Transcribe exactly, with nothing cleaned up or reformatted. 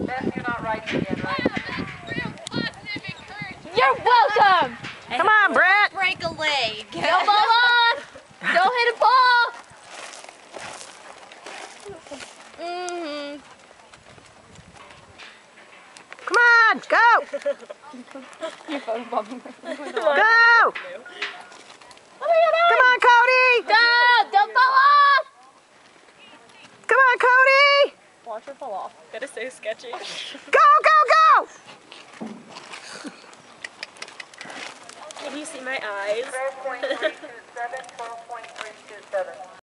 Beth, you're not writing again, right? You're welcome! Come on, Brett! Break a leg. Don't fall off! Don't hit a ball! Mm-hmm. Come on, go! You're photobombing. Go! Come on, Cody! Go! Don't fall off! Come on, Cody! Watch her fall off. That is so sketchy. Go, go, go! Can you see my eyes? twelve point three two seven, twelve point three two seven.